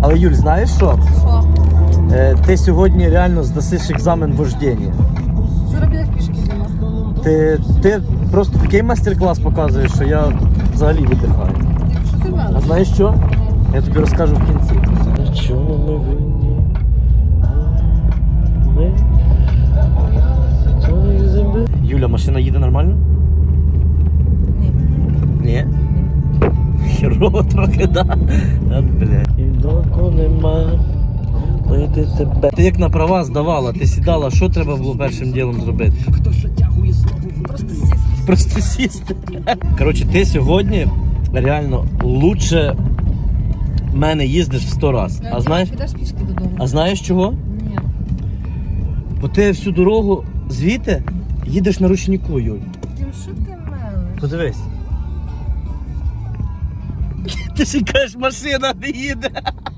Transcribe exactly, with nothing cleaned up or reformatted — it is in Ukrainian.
Але Юль, знаєш що? Що? Е, ти сьогодні реально здасиш екзамен вождіння. Зараз підеш пішки до нас. Ти, ти просто такий майстер-клас показуєш, що я взагалі видихаю. Що ти А мелиш? знаєш що? Я тобі розкажу в кінці. На чому ми винні? Ми? Юля, машина їде нормально? Ні. Ні. Херово трохи, да? От, блядь. І доку нема. Найти тебе. Ти як на права здавала, ти сідала, що треба було першим ділом зробити? Просто сісти. Просто сісти. Коротше, ти сьогодні реально лучше мене їздиш в сто раз. А знаєш, Підеш пішки додому. а знаєш чого? Ні. Бо ти всю дорогу звідти їдеш на ручнику, Юль. Дім, що ти мелиш? Подивись. Ти ж кажеш, машина не їде.